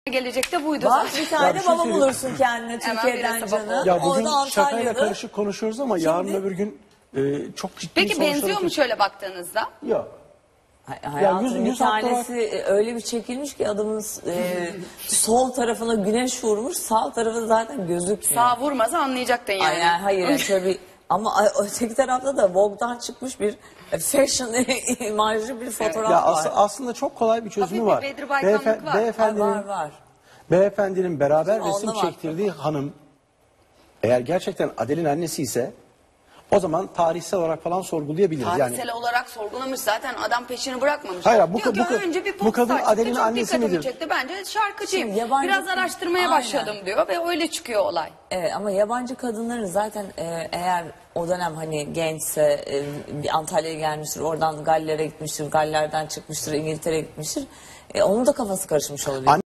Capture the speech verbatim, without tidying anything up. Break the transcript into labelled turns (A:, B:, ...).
A: Gelecekte buydu
B: Bak
A: zaten.
B: bir tane
C: bir şey
B: baba
C: söyleyeyim.
B: bulursun kendine Türkiye'den
A: birisi baba
B: canım.
A: olur.
C: Ya
B: O
C: bugün
B: da
C: şakayla
B: Antalya'da.
C: karışık konuşuyoruz ama yarın öbür gün e, çok ciddi
A: Peki
C: sonuçlar
A: benziyor mu
C: ortaya-
A: şöyle baktığınızda?
C: Yok.
B: Hay- Hayatım
C: yüz-
B: bir
C: yüz hafta
B: tanesi öyle bir çekilmiş ki adamın e, sol tarafına güneş vurmuş, sağ tarafı zaten gözükmüyor.
A: Sağ vurmasa anlayacaktın yani.
B: Ay, yani hayır yani şöyle bir ama ay, öteki tarafta da Vogue'dan çıkmış bir e, fashion imajlı bir fotoğraf
C: Ya
B: var.
C: as- aslında çok kolay bir çözümü
A: Hafif bir
C: var.
A: Bedri Baykanlık var.
B: Ay,
C: beyefendinin,
B: var var.
C: beyefendinin beraber
B: Onda
C: resim
B: var.
C: çektirdiği hanım eğer gerçekten Adele'in annesi ise o zaman tarihsel olarak falan sorgulayabiliriz.
A: Tarihsel
C: Yani
A: olarak sorgulamış zaten, adam peşini bırakmamış.
C: Hayır, bu-
A: Diyor ki
C: bu-
A: önce bir
C: bu
A: pop
C: kadın
A: star
C: Adele'nin
A: çıktı, çok
C: annesi
A: dikkatimi
C: midir?
A: çekti. Bence şarkıcıyım.
B: Şimdi yabancı-
A: Biraz araştırmaya
B: Aynen.
A: başladım diyor ve öyle çıkıyor olay.
B: Evet ama yabancı kadınların zaten e, eğer o dönem hani gençse e, bir Antalya'ya gelmiştir, oradan Galler'e gitmiştir, Galler'den çıkmıştır, İngiltere'ye gitmiştir. E, onun da kafası karışmış olabilir.